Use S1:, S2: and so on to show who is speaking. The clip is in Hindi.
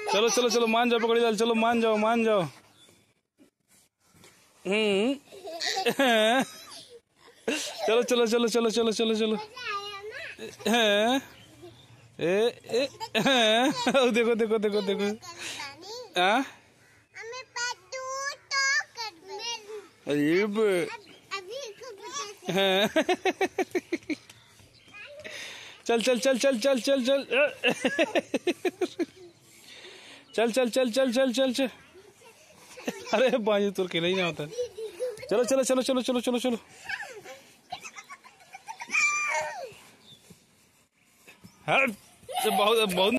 S1: चलो चलो चलो मान जाओ, पकड़ी लाल, चलो मान जाओ मान जाओ। चलो चलो चलो चलो चलो चलो चलो। देखो देखो देखो देखो। अरे चल चल चल चल चल चल चल चल चल चल चल चल चल चल। अरे बाजी तुर के नहीं ना होता। चलो चलो चलो चलो चलो चलो चलो। बहुत बहुत